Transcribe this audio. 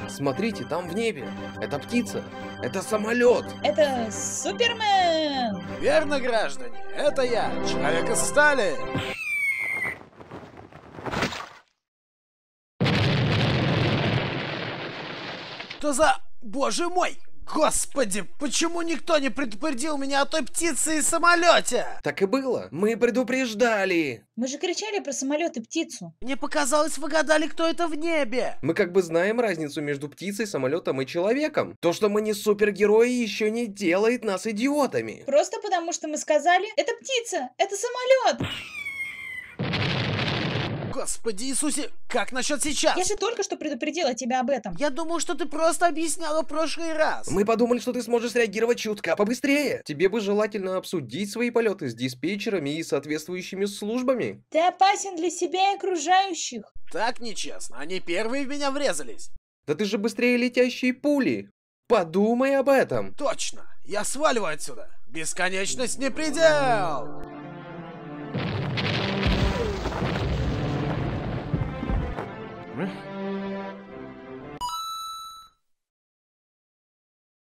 Смотрите, там в небе. Это птица. Это самолет. Это Супермен! Верно, граждане, это я, Человек из стали. Что за... Боже мой! Господи, почему никто не предупредил меня о той птице и самолете? Так и было. Мы предупреждали. Мы же кричали про самолет и птицу. Мне показалось, вы гадали, кто это в небе. Мы как бы знаем разницу между птицей, самолетом и человеком. То, что мы не супергерои, еще не делает нас идиотами. Просто потому, что мы сказали, это птица, это самолет. Господи Иисусе, как насчет сейчас? Я же только что предупредила тебя об этом. Я думал, что ты просто объясняла в прошлый раз. Мы подумали, что ты сможешь реагировать чутка побыстрее. Тебе бы желательно обсудить свои полеты с диспетчерами и соответствующими службами. Ты опасен для себя и окружающих. Так нечестно, они первые в меня врезались. Да ты же быстрее летящие пули. Подумай об этом. Точно, я сваливаю отсюда. Бесконечность не предел.